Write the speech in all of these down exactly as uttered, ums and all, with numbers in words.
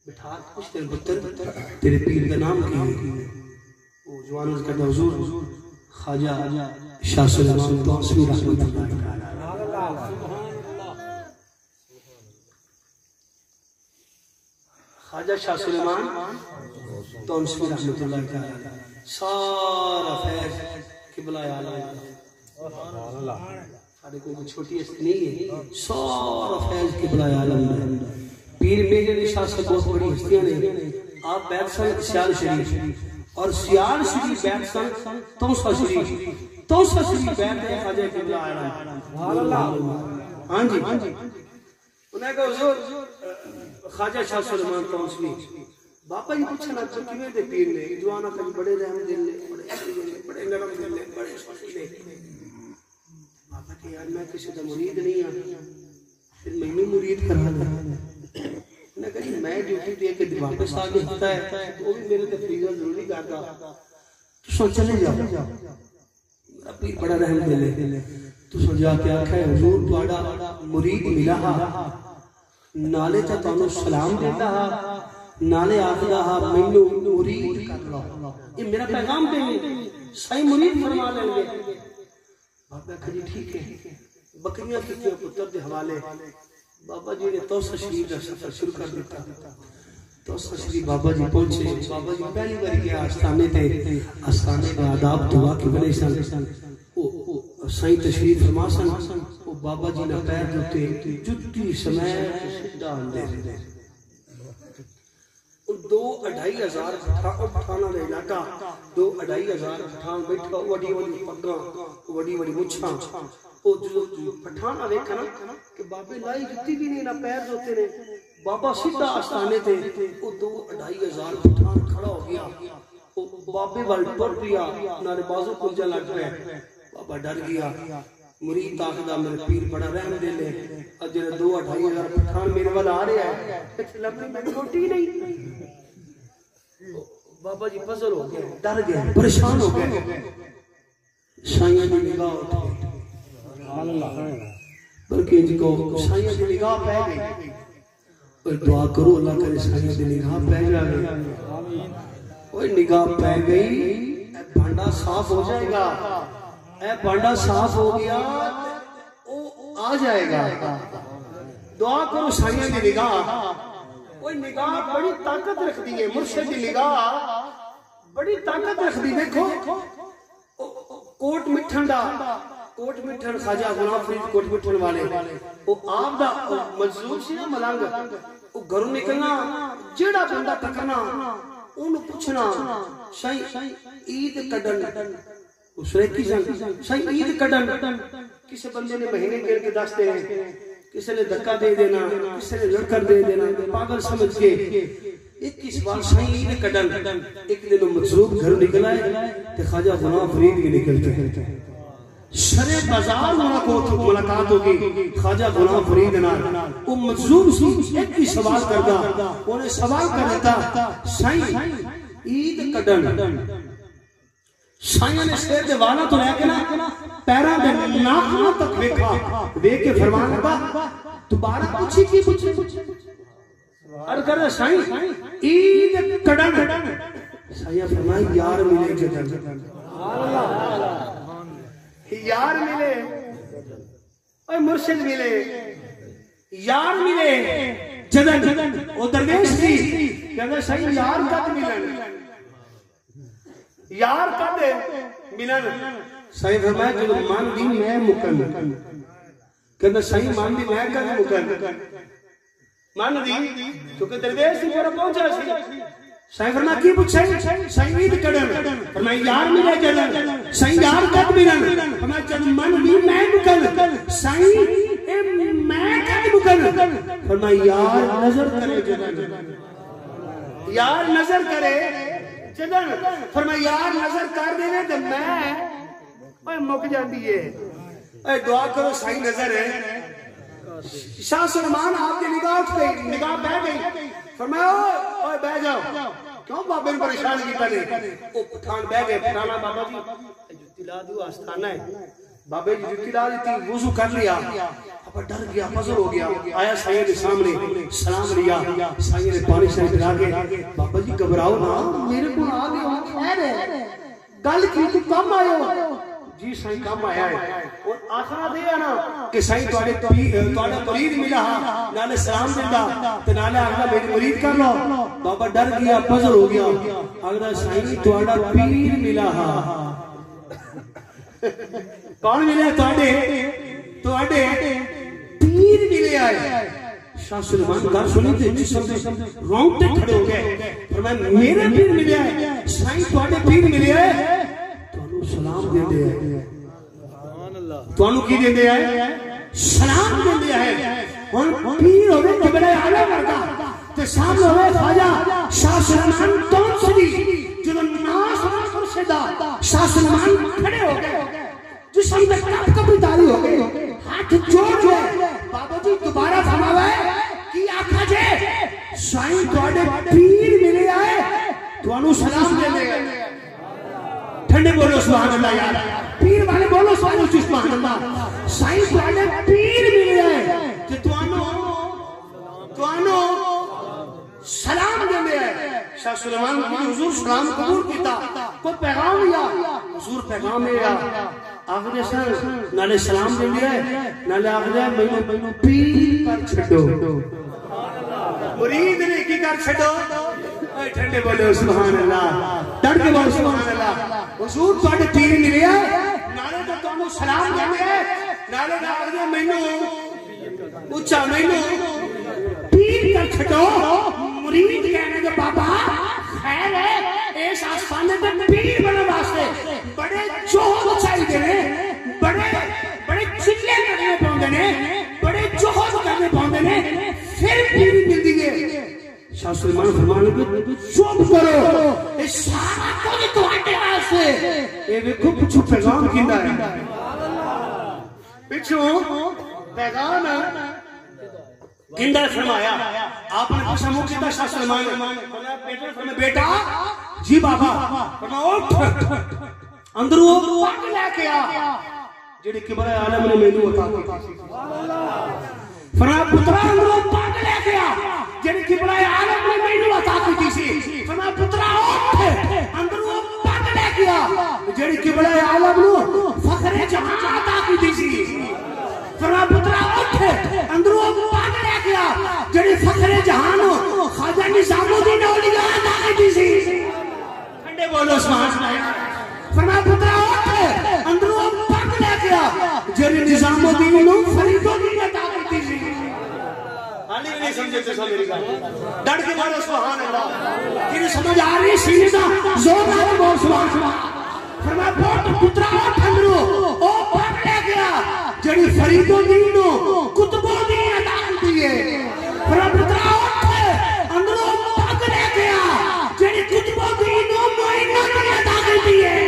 بٹھا پوچھتے ہیں پتر تیرے پیر کا نام کیا ہے؟ وہ جوان عرض کرتا حضور خواجہ شاہ سلیمان توسوی رحمت اللہ تعالی خواجہ شاہ سلیمان توسوی رحمت اللہ تعالی سارا فیض قبلہ عالم سارے کوئی چھوٹی ہستی نہیں ہے، سارا فیض قبلہ عالم ہے۔ پیر میرے شاہ سے بہت بڑی ہستیاں نے، آپ بیت سن سیال شریف اور سیال شریف بیت سن توسا شریف، توسا شریف بیت ہے خواجہ قبلہ عالم۔ ہاں جی انہیں کہا حضور خواجہ شاہ سلیمان توسوی بابا جی پوچھنا تو کیویں دے پیر نے جوانا کبھی بڑے رحم دل نے، بڑے اچھے نے، بڑے نرم دل نے، بڑے سخی نے۔ بابا کہ یار میں کسی کا مرید نہیں ہوں، پھر میں نے مرید کرا دیا۔ انہیں کہا جی میں ڈیوٹی دے کے واپس آ کے ہوتا ہے تو وہ بھی میرے تفریح ضروری کرتا تو سو چلے جاؤ، میرا پیر بڑا رحم دل ہے۔ تو سو جا کے آکھا ہے حضور تہاڈا مرید ملا نالے چا تانوں سلام دیتا ہا، نالے آخدا ہا مینوں مرید کر لو، یہ میرا پیغام دے صحیح مرید فرما لیں گے۔ بابا کہا جی ٹھیک ہے، بکریاں کتنے پتر دے حوالے بابا جی نے توسا شریف کا سفر شروع کر دیتا۔ توسا شریف بابا جی پہنچے، بابا جی پہلی بار گیا آستانے تے، آستانے کا آداب دعا کے بنے سن، سائیں تشریف فرما سن، وہ بابا جی نے پیر دوتے جتی سمے سدھا اندے دو اڑھائی ہزار پٹھانا دے علاقہ، دو اڑھائی ہزار پٹھان بیٹھا، وڈی وڈی پگاں، وڈی وڈی مچھاں، وہ جو پٹھانا دیکھا نا کہ بابے لائی جتی بھی نہیں نہ پیر دھوتے نے، بابا سیدھا آستانے تھے، وہ دو اڑھائی ہزار پٹھان کھڑا ہو گیا، وہ بابے وال ٹر پیا، نارے بازو کلجا لگ پہ، بابا ڈر گیا۔ مرید آخدہ میرے پیر بڑا رحم دے لے، اجر دو اڑھائی ہزار پٹھان میرے والا آ رہے ہیں، لبنی میں روٹی نہیں۔ بابا جی پزل ہو گئے، ڈر گئے، پریشان ہو گئے۔ سائیاں دی نگاہ اٹھے، بلکہ جی کو سائیاں دی نگاہ پہ گئی، اور دعا کرو اللہ کرے سائیاں دی نگاہ پہ گئی، وہ نگاہ پہ گئی، اے بھانڈا صاف ہو جائے گا، اے بھانڈا صاف ہو گیا وہ آ جائے گا۔ دعا کرو سائیاں دی نگاہ، کوئی نگاہ بڑی طاقت رکھ دی ہے، مرشد دی نگاہ بڑی طاقت رکھ دی۔ دیکھو کوٹ مٹھن دا، کوٹ مٹھن خواجہ غلام فرید کوٹ مٹھن والے، وہ آپ دا مجذوب سی نا ملنگ، وہ گھروں نکلنا جیڑا بندہ تکنا انہوں پوچھنا شاہی عید کڈن، اس نے کی سن شاہی عید کڈن، کسی بندے نے مہینے گھر کے دستے ہیں، کسی نے دھکا دے دینا، کسی نے لڑکر دے دینا، پاگل سمجھ کے ایک اس بار شاہی عید کڈن، ایک دن مجذوب گھر نکل آئے تے خواجہ غلام فرید بھی نکلتے ہیں، شرع بازار ملاقات ہوگی خواجہ غلام فرید نال، وہ مجذوب سی ایک ہی سوال کردا، انہیں سوال کر دیتا شاہی عید کڈن، شاہیاں نے سیر دے والا تو لے کے نا پیران دے ناخنوں تک ویکھا، ویکھ کے فرمان لگا دوبارہ پوچھی کی پوچھی عرض کر رہا شاہی عید کڈن، شاہیاں فرمائیں یار ملے جدن، یار ملے، اے مرشد ملے، یار ملے جدن، وہ درویش تھی کہتا شاہی یار کد ملن، یار کد ملن، شاہی فرمایا کہ مان دی میں مکن، کہتا شاہی مان دی میں کد مکن، مان دی کیونکہ درویش تھی پورا پہنچا سی، شاہی فرمایا کی پوچھے شاہی عید کڈن، فرمایا یار ملے جدن، شاہی یار کد ملن، فرمایا جد مان دی میں مکن، شاہی میں کد مکن، فرمایا یار نظر کرے جدن، یار نظر کرے جدن، فرمایا یار نظر کر دے تو میں اوے مک جاندی ہے، اے دعا کرو صحیح نظر ہے۔ شاہ سلمان آپ کی نگاہ اٹھ گئی، نگاہ بہ گئی، فرمایا اوے بہ جاؤ، کیوں بابے نے پریشان کی پہلے؟ وہ پٹھان بہ گئے، پٹھانا بابا جی جو دلا دیو آستانہ ہے، بابے جی جتی لا دیتی وضو کر لیا اب ڈر گیا پزر ہو گیا آیا سائیں کے سامنے سلام لیا سائیں نے پانی سے پلا کے بابا جی گھبراؤ نا میرے کو آ گئے خیر ہے گل کی تو کم آئے ہو جی سائیں کم آیا ہے اور آخرہ دیا نا کہ سائیں تواڈے تواڈا مرید ملا نالے سلام دیندا تے نالے آخدا میری مرید کر لو بابا ڈر گیا پزر ہو گیا آخدا سائیں تواڈا پیر ملا کون ملے تواڈے تواڈے پیر ملے آئے شاہ سلیمان گل سنی تے جسم دے رونگٹے کھڑے ہو گئے فرمایا میرے پیر ملے آئے سائیں تواڈے پیر ملے آئے تانوں سلام دیندے ہیں تانوں کی دیندے ہیں سلام دیندے ہیں ہن پیر ہوے کبڑے اعلی ورگا تے سامنے ہوے خواجہ شاہ سلیمان تونسری جدوں ناس مرشدہ شاہ سلیمان کھڑے ہو گئے جسم میں کپ کپی داری ہو گئی ہاتھ جوڑ جوڑ بابا جی دوبارہ فرماوا ہے کی آکھا جے سائیں تواڈے پیر ملے آئے تانوں سلام دیندے ہیں ٹھنڈے بولو سبحان اللہ یار پیر والے بولو سبحان اللہ سائیں تواڈے پیر ملے آئے تے تانوں تانوں سلام دیندے ہیں شاہ سلیمان کی حضور سلام قبول کیتا کوئی پیغام لیا حضور پیغام لیا آخر سن نالے سلام دیندے ہیں نالے آخر مینوں پیر کر چھڈو مرید نے کی کر چھڈو اے ٹھنڈے بولو سبحان اللہ ڈر کے بولو سبحان اللہ حضور تواڈے پیر ملے نالے تے تانوں سلام دیندے ہیں نالے آخر مینوں اونچا مینوں پیر کر چھڈو مرید کہنے کہ بابا خیر ہے اس آسمانے تے پیر بننے واسطے بڑے جوہد چاہیے نے بڑے بڑے چلے کرنے پوندے نے بڑے جوہد کرنے پوندے نے پھر پیر ملدی ہے شاہ سلیمان فرمان لگے چپ کرو اے سارا کچھ تواڈے واسطے اے ویکھو پچھو پیغام کیندا ہے پچھو پیغام گندا فرمایا آپ نے پوچھا منہ کیتا شاہ سلیمان فرمایا بیٹا جی بابا فرمایا اٹھ اندروں پگ لے کے آ جڑی کبرائے عالم نے مینوں عطا کی فرمایا پترا اندروں پگ لے کے آ جڑی کبرائے عالم نے مینوں عطا کی سی فرمایا پترا اٹھ اندروں پگ لے کے آ جڑی کبرائے عالم نو فخر جہان عطا کی سی فرمایا پترا اٹھ اندروں پگ لے کے آ جڑی فخر جہان خواجہ نظام الدین اولیاء عطا کی سی ٹھنڈے بولو سبحان اللہ فرمایا پترا اٹھ اندروں پگ لے کے آ جڑی نظام الدین نو فرید الدین عطا کی سی حالی بھی نہیں سمجھے تے میری گل ڈر کے بولو سبحان اللہ تیری سمجھ آ رہی سینے دا زور نال بول سبحان اللہ فرمایا پوت پترا اٹھ اندروں او پگ لے کے آ جڑی فرید الدین نو قطب الدین عطا کی ہے فرمایا پترا اٹھ اندروں پگ لے کے آ جڑی قطب الدین نو معین الدین عطا کی ہے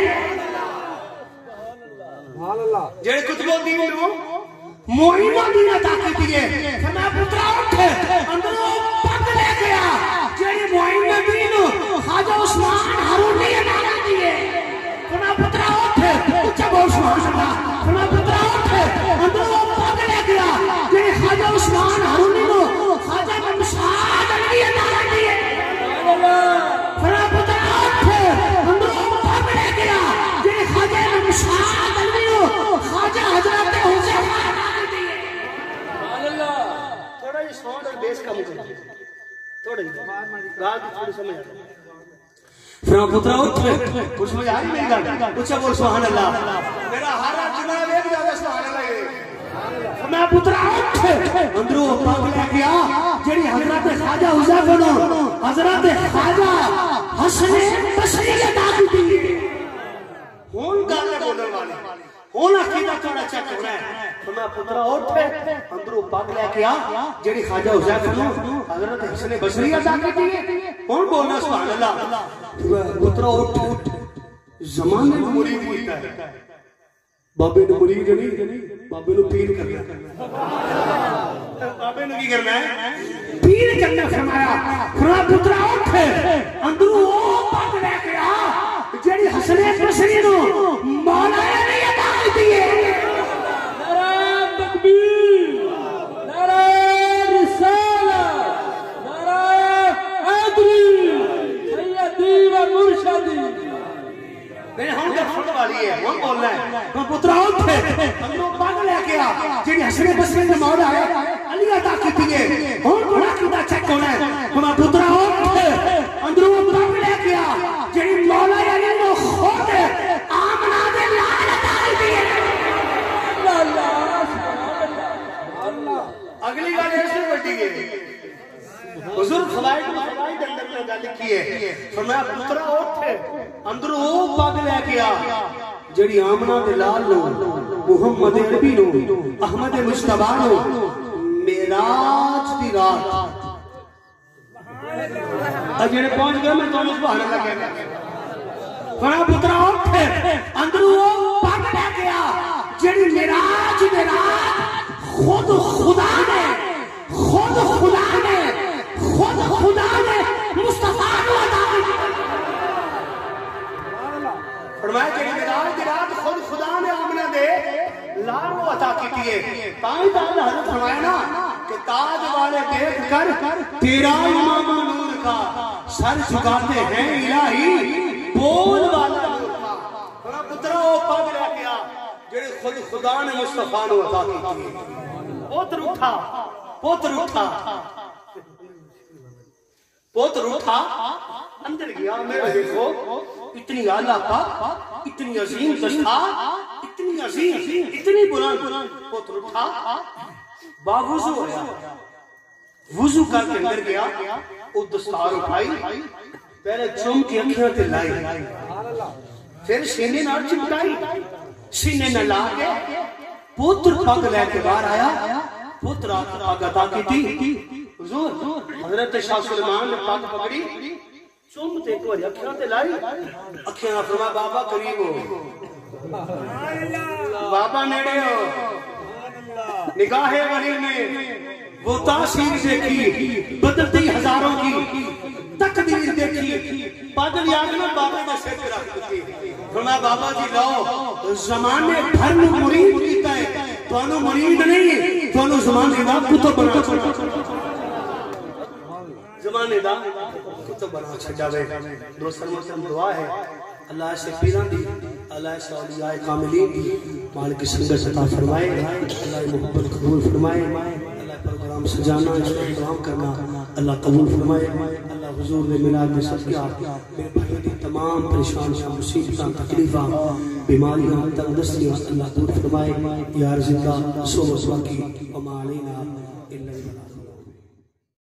سبحان اللہ جڑی قطب الدین نو معین الدین عطا کی ہے فرمایا پترا اٹھ اندروں پگ لے کے آ جڑی معین الدین نو خواجہ عثمان ہارونی عطا کی ہے فرمایا پترا اٹھ اونچا بول سبحان اللہ فرمایا پترا اٹھ اندروں پگ لے کے آ جڑی خواجہ عثمان ہارونی نو خواجہ ممشاد علی عطا کی ہے فرمایا پترا اٹھ اندروں پگ لے کے آ جڑی خواجہ ممشاد علی نو خواجہ حضرت حسین عطا کی ہے سبحان اللہ تھوڑا یہ ساؤنڈ اور بیس کم کرو تھوڑا ہی گال کی تھوڑی سمجھ آ فرمایا پترا اٹھ کچھ سمجھ آ رہی میری گل اونچا بول سبحان اللہ میرا ہر جناب ایک جگہ سبحان اللہ فرمایا پترا اٹھ اندروں پگ لے کے آ جڑی حضرت خواجہ حذیفہ نو حضرت خواجہ حسن بصری عطا کی ہن گل بولن والے ہن عقیدہ تھوڑا چیک ہونا ہے فرمایا پترا اٹھ اندروں پگ لے کے آ جڑی خواجہ حذیفہ نو حضرت حسن بصری عطا کی ہن بولنا سبحان اللہ پترا اٹھ زمانے کو مرید کیتا ہے بابے نو مرید نہیں بابے نو پیر کرنا بابے نو کی کرنا ہے پیر کرنا فرمایا فرمایا پترا اٹھ اندروں پگ لے کے آ جڑی حسن بصری نو مولا علی عطا کی ہے ہے ہن بولنا ہے ہن پترا اٹھے اندروں پگ لے کے آ جڑی حسن بصری دے مولا ہے علی عطا کیتی ہے ہن بڑا کیتا چیک ہونا ہے ہن پترا اٹھے اندروں پگ لے کے آ جڑی مولا علی نو خود آمنہ دے لال عطا کیتی ہے اللہ اللہ اگلی گل ایسے بڑی ہے حضور فوائد فوائد اندر میں گل لکھی ہے فرمایا پترا اٹھ اندروں او پگ لے کے آ جڑی آمنہ دے لال نو محمد عربی نو احمد مصطفی نو معراج دی رات اجڑے پہنچ گئے میں تانوں سبحان اللہ کہنا فرمایا پترا اٹھ اندروں او پگ لے کے آ جڑی معراج دے رات خود خدا نے خود خدا نے خود خدا نے مصطفیٰ کو عطا کی فرمایا کہ معراج دی رات خود خدا نے آمنہ دے لال کو عطا کی ہے تائیں تائیں حضرت فرمایا نا کہ تاج والے دیکھ کر تیرا امام نور کا سر جھکاتے ہیں الہی بول والا نور کا فرمایا پترا او پگ لے کے آ جڑے خود خدا نے مصطفیٰ کو عطا کی ہے پوتر اٹھا پوتر اٹھا پوتر اٹھا اندر گیا میرے دیکھو اتنی اعلیٰ پاک اتنی عظیم دستار اتنی عظیم اتنی بلند پوتر اٹھا باوضو ہویا وضو کر کے اندر گیا وہ دستار اٹھائی پہلے چوم کی اکھیاں تے لائی پھر سینے نال چمٹائی سینے نہ لا کے پوتر پگ لے کے باہر آیا پوتر پگ عطا کی تھی حضور حضرت شاہ سلیمان نے پگ پکڑی چومتے کو اکھیاں تے لائی اکھیاں فرمایا بابا قریب ہو بابا نیڑے ہو نگاہ ولی میں وہ تاثیر دیکھی بدلتی ہزاروں کی تقدیر دیکھی پگ لیا کے بابا کے سر پہ رکھ دی فرمایا بابا جی لاؤ زمانے بھر میں مرید کیتا ہے تو انہوں مرید نہیں تو انہوں زمانے دا کتب بنا چھوڑا زمانے دا کتب بنا چھڑاوے دوستر محترم دعا ہے اللہ سے پیران دی اللہ سے اولیاء کاملین دی مالک سنگت عطا فرمائے اللہ محبت قبول فرمائے اللہ پروگرام سجانا احترام کرنا اللہ قبول فرمائے اللہ حضور دے میلاد میں صدقہ میرے بھائیوں دی تمام پریشانیاں مصیبتاں تکلیفاں بیماریاں تندرستیاں اللہ دور فرمائے یا رزقہ سو وسوا کی وما علینا